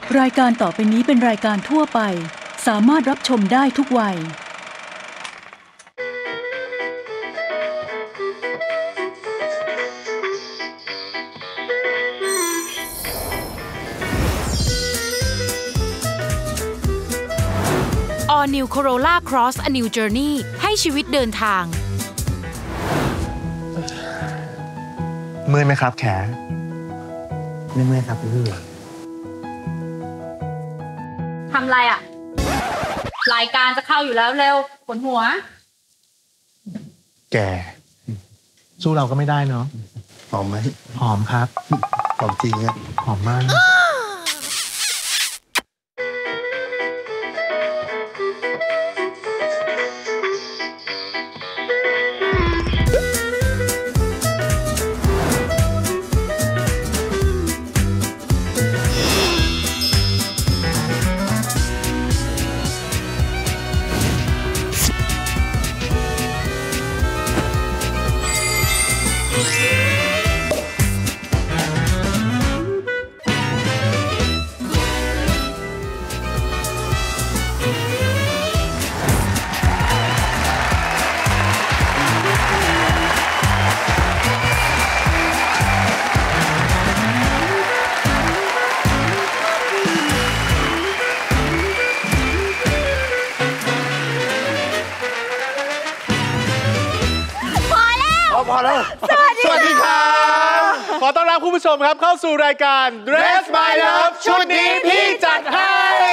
รายการต่อไปนี้เป็นรายการทั่วไปสามารถรับชมได้ทุกวัย All New Corolla Cross A New Journey ให้ชีวิตเดินทางเมื่อยไหมครับแขไม่เมื่อยครับพี่ทำไรอ่ะรายการจะเข้าอยู่แล้วเร็วปวดหัวแกสู้เราก็ไม่ได้เนาะหอมไหมหอมครับหอมจริงครับหอมมากพอแล้วสวัสดีครับขอต้อนรับคุณผู้ชมครับเข้าสู่รายการ Dress My Love ชุดนี้พี่จัดให้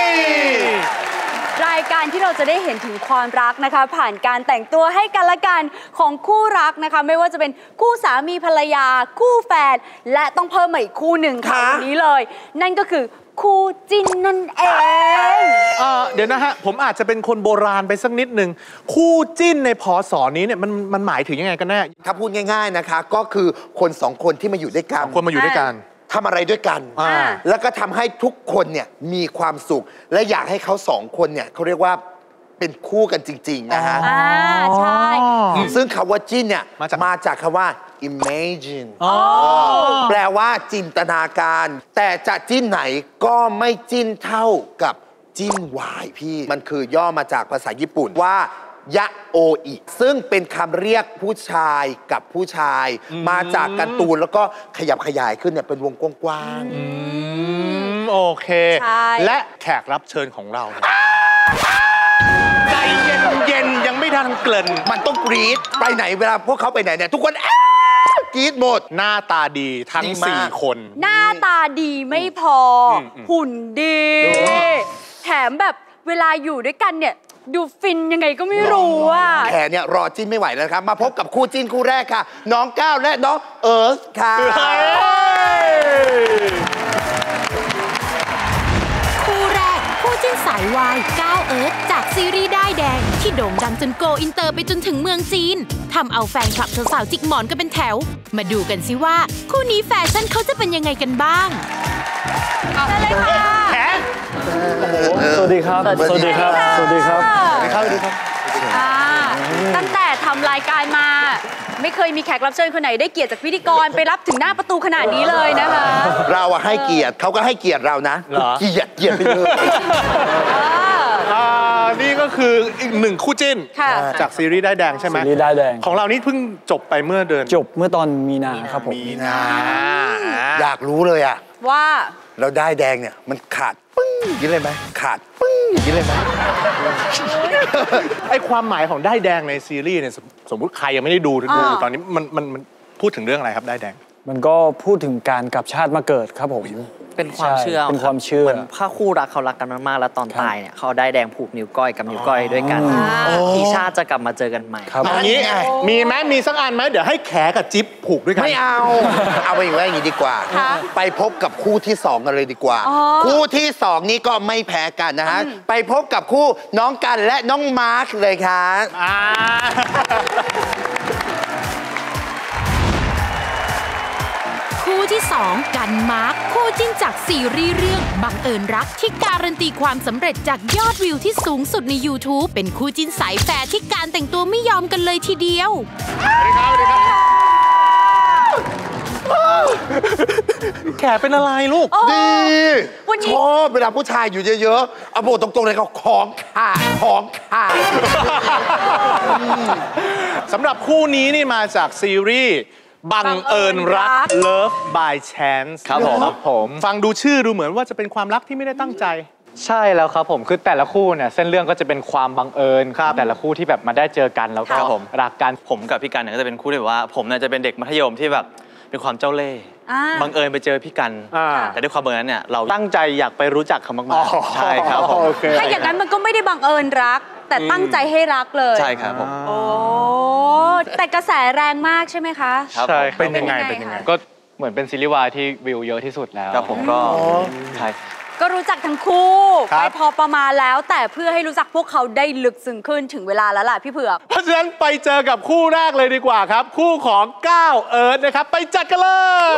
รายการที่เราจะได้เห็นถึงความรักนะคะผ่านการแต่งตัวให้กันและกันของคู่รักนะคะไม่ว่าจะเป็นคู่สามีภรรยาคู่แฟนและต้องเพิ่มมาอีกคู่หนึ่งค่ะวันนี้เลยนั่นก็คือคู่จิ้นนั่นเองเดี๋ยวนะฮะผมอาจจะเป็นคนโบราณไปสักนิดนึงคู่จิ้นในพศนี้เนี่ยมันหมายถึงยังไงกันแน่ถ้าพูดง่ายๆนะคะก็คือคนสองคนที่มาอยู่ด้วยกันคนมาอยู่ด้วยกันทำอะไรด้วยกันแล้วก็ทำให้ทุกคนเนี่ยมีความสุขและอยากให้เขาสองคนเนี่ยเขาเรียกว่าเป็นคู่กันจริงๆนะฮะใช่ซึ่งคำว่าจิ้นเนี่ยมาจากคำว่า imagine แปลว่าจินตนาการแต่จะจิ้นไหนก็ไม่จิ้นเท่ากับจิ้นวายพี่มันคือย่อมาจากภาษาญี่ปุ่นว่ายะโออิซึ่งเป็นคำเรียกผู้ชายกับผู้ชายมาจากการ์ตูนแล้วก็ขยับขยายขึ้นเนี่ยเป็นวงกว้างๆโอเคและแขกรับเชิญของเราใจเย็นๆยังไม่ทันเกริ่นมันต้องกรี๊ดไปไหนเวลาพวกเขาไปไหนเนี่ยทุกคนกรี๊ดหมดหน้าตาดีทั้ง4คนหน้าตาดีไม่พอหุ่นดีแถมแบบเวลาอยู่ด้วยกันเนี่ยดูฟินยังไงก็ไม่รู้อ่ะแขเนี่ยรอจิ้นไม่ไหวแล้วครับมาพบกับคู่จิ้นคู่แรกค่ะน้องก้าวและน้องเอิร์ธค่ะคู่แรกคู่จิ้นสายวายก้าวเอิร์ธจากซีรีส์ด้ายแดงที่โด่งดังจนโกอินเตอร์ไปจนถึงเมืองจีนทำเอาแฟนคลับสาวๆจิกหมอนกันเป็นแถวมาดูกันสิว่าคู่นี้แฟชั่นเขาจะเป็นยังไงกันบ้างสวัสดีครับสวัสดีครับสวัสดีครับตั้งแต่ทำรายการมาไม่เคยมีแขกรับเชิญคนไหนได้เกียรติจากพิธีกรไปรับถึงหน้าประตูขนาดนี้เลยนะคะเราให้เกียรติเขาก็ให้เกียรติเรานะเกียรติไปเลยนี่ก็คืออีกหนึ่งคู่จิ้นจากซีรีส์ด้ายแดงใช่ไหมซีรีส์ด้ายแดงของเรานี่เพิ่งจบไปเมื่อเดือนจบเมื่อตอนมีนาครับผมมีนาอยากรู้เลยอะว่าเราด้ายแดงเนี่ยมันขาดปึ้งยินเลยไหมขาดปึ้งยินเลยไหมไอความหมายของด้ายแดงในซีรีส์เนี่ยสมมุติใครยังไม่ได้ดูตอนนี้มันพูดถึงเรื่องอะไรครับด้ายแดงมันก็พูดถึงการกลับชาติมาเกิดครับผมเป็นความเชื่อเป็นความเชื่อเหมือนถ้าคู่รักเขารักกันมากๆแล้วตอนตายเนี่ยเขาได้แดงผูกนิ้วก้อยกับนิ้วก้อยด้วยกันอีชาติจะกลับมาเจอกันใหม่อันนี้มีไหมมีสักอันไหมเดี๋ยวให้แขกับจิ๊บผูกด้วยกันไม่เอาไปอย่างนี้ดีกว่าไปพบกับคู่ที่2กันเลยดีกว่าคู่ที่2นี้ก็ไม่แพ้กันนะฮะไปพบกับคู่น้องกันและน้องมาร์คเลยครับคู่ที่2กันมาร์คคู่จิ้นจากซีรีส์เรื่องบังเอิญรักที่การันตีความสำเร็จจากยอดวิวที่สูงสุดใน YouTube เป็นคู่จิ้นสายแฟร์ที่การแต่งตัวไม่ยอมกันเลยทีเดียวสวัสดีครับแขเป็นอะไรลูกดีวันนี้ชอบเวลาผู้ชายอยู่เยอะๆเอาบอกตรงๆเลยเขาของขาดของขาดสำหรับคู่นี้นี่มาจากซีรีส์บังเอิญรัก Love by Chance ครับผมฟังดูชื่อดูเหมือนว่าจะเป็นความรักที่ไม่ได้ตั้งใจใช่แล้วครับผมคือแต่ละคู่เนี่ยเส้นเรื่องก็จะเป็นความบังเอิญครับแต่ละคู่ที่แบบมาได้เจอกันแล้วก็ครับผมรักกันผมกับพี่กันเนี่ยก็จะเป็นคู่ที่แบบว่า ผมเนี่ยจะเป็นเด็กมัธยมที่แบบเป็นความเจ้าเล่ห์อ่าบังเอิญไปเจอพี่กันอ่าแต่ด้วยความบังเอิญนั้นเนี่ยเราตั้งใจอยากไปรู้จักเขามากๆใช่ครับผมโอเคถ้าอย่างนั้นมันก็ไม่ได้บังเอิญรัก แต่ตั้งใจให้รักเลยใช่ครับผมโอ้แต่กระแสแรงมากใช่ไหมคะครับใช่ผมเป็นยังไงเป็นยังไงก็เหมือนเป็นซีรีส์วายที่วิวเยอะที่สุดแล้วครับผมก็ใช่ก็รู้จักทั้งคู่ครับไปพอประมาณแล้ว แต่เพื่อให้รู้จักพวกเขาได้ลึกซึ้งขึ้นถึงเวลาแล้วล่ะพี่เผือกเพราะฉะนั้นไปเจอกับคู่แรกเลยดีกว่าครับ คู่ของก้าวเอิร์ธนะครับ ไปจัดกันเลย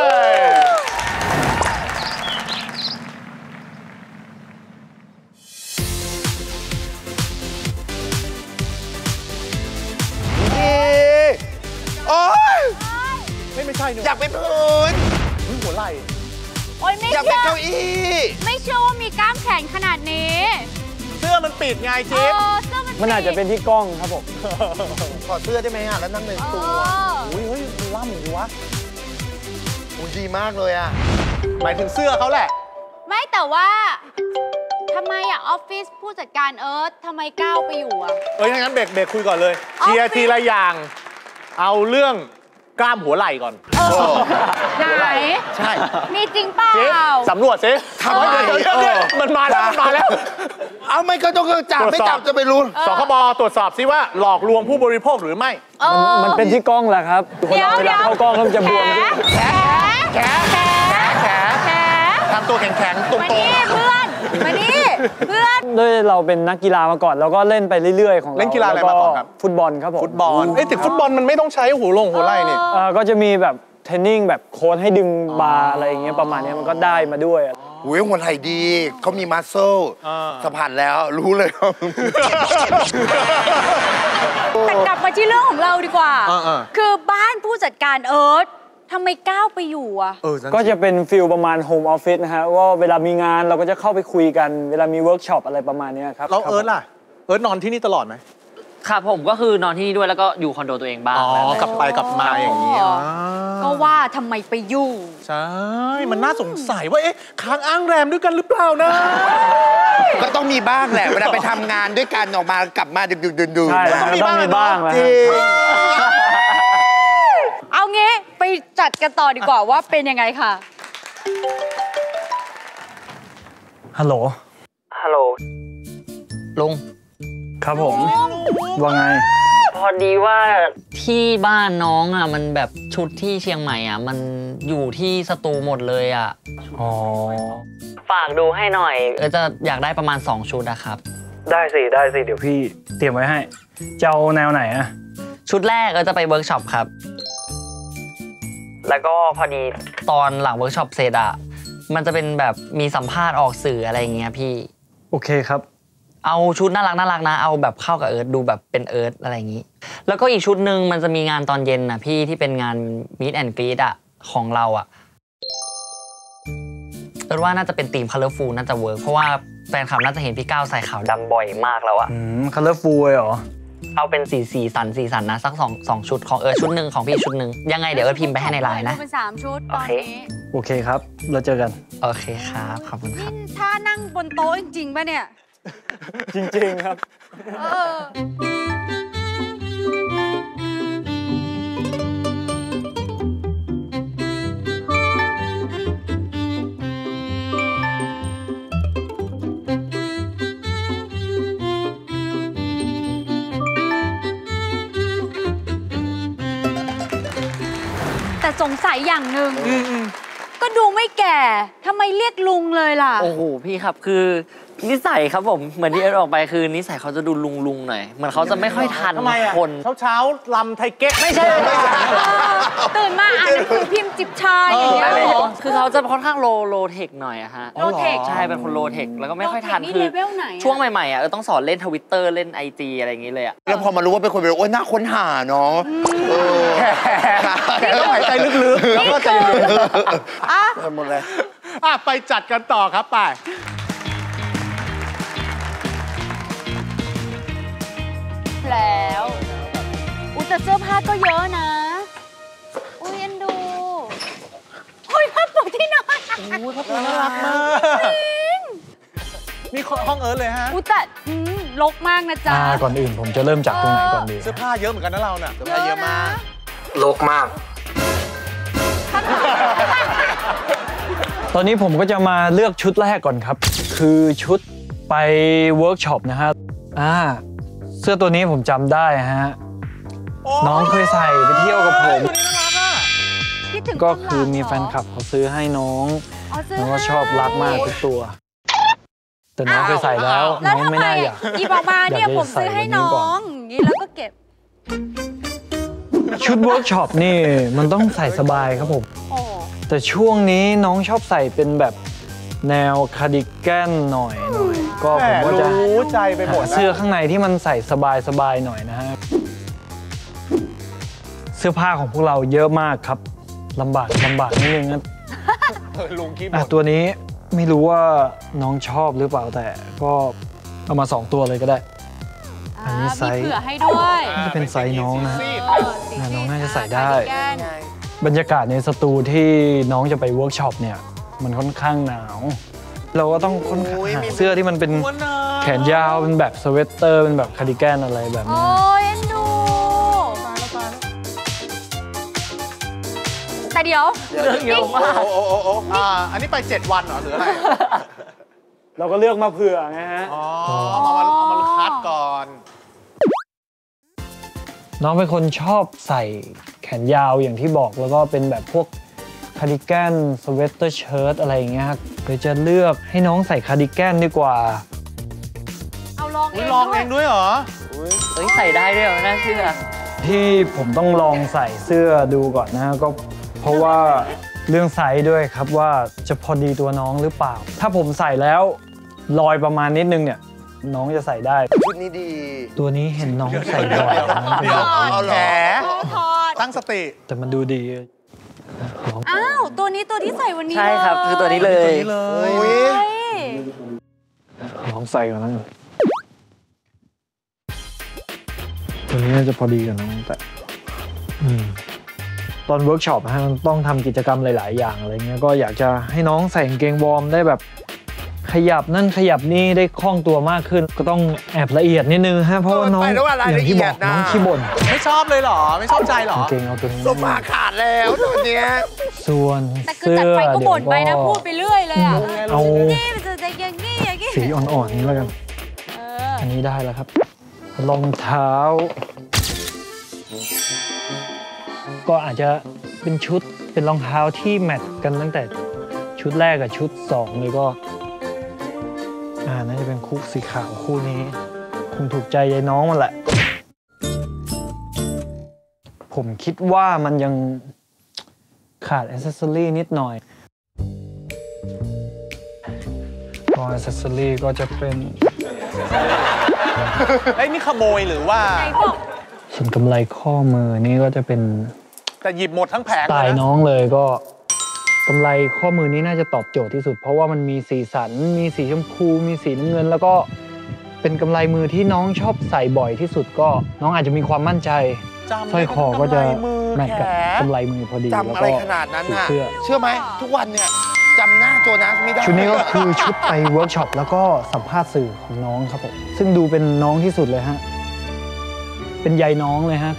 ดีโอ๊ยไม่ใช่หนูอยากเป็นพื้นหัวไหล่โอ้ยไม่อยากเชื่เป็นอเก้าอี้ไม่เชื่อว่ามีกล้ามแขนขนาดนี้เสื้อมันปิดไงจิ๊บเสื้อมันอาจจะเป็นที่กล้องครับผมขอเสื้อได้ไหมอ่ะแล้วนั่งในตัวอุ้ยเฮ้ยมันล่ำอยู่วะอุ้ยดีมากเลยอ่ะหมายถึงเสื้อเขาแหละไม่แต่ว่าทำไมอะออฟฟิศผู้จัดการเอิร์ธทำไมก้าวไปอยู่อะเอ้ยงั้นเบรกคุยก่อนเลยเคลียร์ทีละอย่าง เอาเรื่องกล้ามหัวไหล่ก่อนไหนใช่มีจริงเปล่าจิ๊บสำรวจสิทำไมเดี๋ยวมันมาแล้ว มันมาแล้วเอาไม่ก็ต้องจับไม่จับจะไปรู้สคบตรวจสอบซิว่าหลอกลวงผู้บริโภคหรือไม่มันเป็นที่กล้องแหละครับคนเราเวลาเข้ากล้องแล้วมันจะบวมแขทำตัวแข็งๆตรงมานี่เพื่อนมานี่เพื่อนด้วยเราเป็นนักกีฬามาก่อนแล้วก็เล่นไปเรื่อยๆของเราเล่นกีฬาอะไรมาก่อนครับฟุตบอลครับผมฟุตบอลแต่ฟุตบอลมันไม่ต้องใช้หัวไหล่นี่ก็จะมีแบบเทรนนิ่งแบบโค้ชให้ดึงบาร์อะไรอย่างเงี้ยประมาณเนี้ยมันก็ได้มาด้วยอุ้ยหัวไหล่ดีเขามีมัสเซลสะพานแล้วรู้เลยแต่กลับมาที่เรื่องของเราดีกว่า คือบ้านผู้จัดการเอิร์ธทำไมก้าวไปอยู่อะก็จะเป็นฟิลประมาณโฮมออฟฟิศนะฮะว่าเวลามีงานเราก็จะเข้าไปคุยกันเวลามีเวิร์กช็อปอะไรประมาณเนี้ยครับแล้วเอิร์ธล่ะ เอิร์ธนอนที่นี่ตลอดไหมครับผมก็คือนอนที่นี่ด้วยแล้วก็อยู่คอนโดตัวเองบ้างอ๋อแล้วกลับไปกลับมาอย่างนี้ก็ว่าทำไมไปอยู่ใช่ มันน่าสงสัยว่า เอ๊ะ ค้างอ้างแรมด้วยกันหรือเปล่านะก็ต้องมีบ้างแหละ เวลาไปทำงานด้วยกันออกมากลับมาดึกๆดื่นใช่ๆต้องมีบ้างนะจริงเอางี้ไปจัดกันต่อดีกว่าว่าเป็นยังไงค่ะฮัลโหลฮัลโหลลุงครับผมว่าไงพอดีว่าที่บ้านน้องอ่ะมันแบบชุดที่เชียงใหม่อ่ะมันอยู่ที่สตูหมดเลยอ่ะอ๋อฝากดูให้หน่อยจะอยากได้ประมาณ2ชุดอะครับได้สิเดี๋ยวพี่เตรียมไว้ให้จะเอาแนวไหนอะชุดแรกจะไปเวิร์กช็อปครับแล้วก็พอดีตอนหลังเวิร์กช็อปเสร็จอ่ะมันจะเป็นแบบมีสัมภาษณ์ออกสื่ออะไรอย่างเงี้ยพี่โอเคครับเอาชุดน่ารักนะเอาแบบเข้ากับเอิร์ธดูแบบเป็นเอิร์ธอะไรอย่างงี้แล้วก็อีกชุดหนึ่งมันจะมีงานตอนเย็นนะพี่ที่เป็นงาน Meet and Greet อ่ะของเราอ่ะเอิร์ธว่าน่าจะเป็นธีม Colorful น่าจะเวิร์กเพราะว่าแฟนคลับน่าจะเห็นพี่ก้าวใส่ขาวดำบ่อยมากแล้วอ่ะคัลเลอร์ฟูลเลยเหรอเอาเป็นสีสันนะสักสองชุดของเอิร์ธชุดหนึ่งของพี่ชุดหนึ่งยังไงเดี๋ยวเอิร์ธพิมพ์ไปให้ในไลน์นะเป็น3ชุดตอนนี้โอเคครับเราเจอกันโอเคครับขอบคุณครับนี่ถ้านั่งบนโต๊ะจริงๆป่ะเนี่ยจริงๆครับเออ แต่สงสัยอย่างหนึ่งก็ดูไม่แก่ททำไมเรียกลุงเลยล่ะโอ้โหพี่ครับคือนิสัยครับผมเหมือนที่เอิร์ธออกไปคือนิสัยเขาจะดูลุงหน่อยเหมือนเขาจะไม่ค่อยทันคนเช้าลำไทยเก๊กไม่ใช่ตื่นมาอ่านหนังสือพิมพ์จิบชายอย่างเงี้ยเหรอคือเขาจะค่อนข้างโลเทคหน่อยอะฮะโลเทคใช่เป็นคนโลเทคแล้วก็ไม่ค่อยทันคือช่วงใหม่ๆอะต้องสอนเล่น Twitter เล่น IG อะไรอย่างงี้เลยอะแล้วพอมารู้ว่าเป็นคนเป็นโอ้ยน่าค้นหาเนาะแค่ต้องหายใจลึกๆแล้วก็ใจเย็นหมดเลยไปจัดกันต่อครับไปแล้วแต่เสื้อผ้าก็เยอะนะเอ็นดูผ้าปูที่นอนผ้าปูน่ารักมากนี่ห้องเอิร์ธเลยฮะแต่รกมากนะจ๊ะก่อนอื่นผมจะเริ่มจากตรงไหนก่อนดีเสื้อผ้าเยอะเหมือนกันนะเราเนี่ยเสื้อผ้าเยอะมากรกมากตอนนี้ผมก็จะมาเลือกชุดแรกก่อนครับคือชุดไปเวิร์กช็อปนะฮะเสื้อตัวนี้ผมจำได้ฮะน้องเคยใส่ไปเที่ยวกับผมก็คือมีแฟนคลับเขาซื้อให้น้องแล้วก็ชอบรักมากทุกตัวแต่น้องเคยใส่แล้วน้องไม่น่าอยากอีบอกมาเนี่ยผมซื้อให้น้องอย่างนี้แล้วก็เก็บชุดเวิร์กช็อปนี่มันต้องใส่สบายครับผมแต่ช่วงนี้น้องชอบใส่เป็นแบบแนวคาร์ดิแกนหน่อยก็ผมก็จะใจไปหมดเสื้อข้างในที่มันใส่สบายหน่อยนะฮะเสื้อผ้าของพวกเราเยอะมากครับลำบากนิดนึงนะลุงคิดตัวนี้ไม่รู้ว่าน้องชอบหรือเปล่าแต่ก็เอามา2ตัวเลยก็ได้อันนี้ไซส์เผื่อให้ด้วยน่าจะเป็นไซส์น้องนะน้องน่าจะใส่ได้บรรยากาศในสตูที่น้องจะไปเวิร์กช็อปเนี่ยมันค่อนข้างหนาวเราก็ต้องค่อนข้างหาเสื้อที่มันเป็นแขนยาวเป็นแบบสเวตเตอร์เป็นแบบคาร์ดิแกนอะไรแบบนี้เอ็นดูแต่เดี๋ยวเรื่องเยอะมากอันนี้ไป7 วันเหรอหรืออะไรเราก็เลือกมาเผื่อไงฮะเอามาคัดก่อนน้องเป็นคนชอบใส่แขนยาวอย่างที่บอกแล้วก็เป็นแบบพวกคาร์ดิแกนสเวตเตอร์เชิ้ตอะไรอย่างเงี้ยครับเลยจะเลือกให้น้องใส่คาร์ดิแกนดีกว่าเอาลองเองด้วยเหรอใส่ได้ด้วยเหรอน่าเชื่อที่ผมต้องลองใส่เสื้อดูก่อนนะก็เพราะว่าเรื่องไซส์ด้วยครับว่าจะพอดีตัวน้องหรือเปล่าถ้าผมใส่แล้วลอยประมาณนิดนึงเนี่ยน้องจะใส่ได้ชุดนี้ดีตัวนี้เห็นน้องใส่บ่อยเอาแขนตั้งสติแต่มันดูดีตัวนี้ตัวที่ใส่วันนี้ใช่ครับคือตัวนี้เลยลองใส่ก่อนนะตัวนี้น่าจะพอดีกับน้องแต่ตอนเวิร์กช็อปมันต้องทำกิจกรรมหลายๆอย่างอะไรเงี้ยก็อยากจะให้น้องใส่กางเกงวอร์มได้แบบขยับนั่นขยับนี่ได้คล่องตัวมากขึ้นก็ต้องแอบละเอียดนิดนึงฮะเพราะว่าน้องอย่างที่บอกน้องขี้บ่นไม่ชอบเลยหรอไม่ชอบใจหรอกางเกงเอาตัวนี้สมาขาดแล้วตัวเนี้ยส่วนเสื้อเดี๋ยวก็บ่นไปนะพูดไปเรื่อยเลยอ่ะเอาอย่างนี้สีอ่อนๆนี้แล้วกันอันนี้ได้แล้วครับรองเท้าก็อาจจะเป็นชุดเป็นรองเท้าที่แมทกันตั้งแต่ชุดแรกกับชุด2เลยก็น่าจะเป็นคู่สีขาวคู่นี้คงถูกใจยายน้องมันแหละผมคิดว่ามันยังขาดแอคเซสซอรี่นิดหน่อยก็แอคเซสซอรี่ก็จะเป็นนี่ขโมยหรือว่าส่วนกำไลข้อมือนี่ก็จะเป็นแต่หยิบหมดทั้งแผงสไตล์น้องเลยก็กำไลข้อมือนี้น่าจะตอบโจทย์ที่สุดเพราะว่ามันมีสีสันมีสีชมพูมีสีน้ำเงินแล้วก็เป็นกำไลมือที่น้องชอบใส่บ่อยที่สุดก็น้องอาจจะมีความมั่นใจสร้อยคอก็จะแมทกับกำไลมือพอดีจำอะไรขนาดนั้นน่ะเชื่อไหมทุกวันเนี่ยจำหน้าโจนัสไม่ได้ชุดนี้ก็คือชุดไปเวิร์กช็อปแล้วก็สัมภาษณ์สื่อของน้องครับผมซึ่งดูเป็นน้องที่สุดเลยฮะเป็นยายน้องเลยฮะ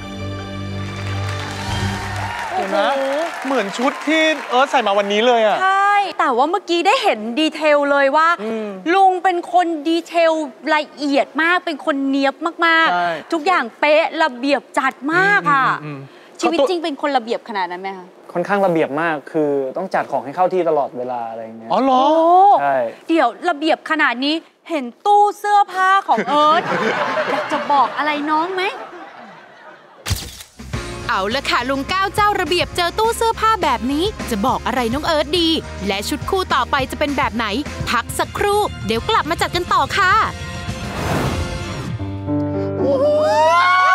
นะเหมือนชุดที่เอิร์ธใส่มาวันนี้เลยอ่ะใช่แต่ว่าเมื่อกี้ได้เห็นดีเทลเลยว่าลุงเป็นคนดีเทลละเอียดมากเป็นคนเนียบมากๆทุกอย่างเป๊ะระเบียบจัดมากอ่ะชีวิตจริงเป็นคนระเบียบขนาดนั้นไหมคะค่อนข้างระเบียบมากคือต้องจัดของให้เข้าที่ตลอดเวลาอะไรอย่างเงี้ยอ๋อเหรอใช่เดี๋ยวระเบียบขนาดนี้เห็นตู้เสื้อผ้าของเอิร์ธ อยากจะบอกอะไรน้องไหมเอาละค่ะลุงก้าวเจ้าระเบียบเจอตู้เสื้อผ้าแบบนี้จะบอกอะไรน้องเอิร์ธดี และชุดคู่ต่อไปจะเป็นแบบไหนพักสักครู่เดี๋ยวกลับมาจัดกันต่อค่ะ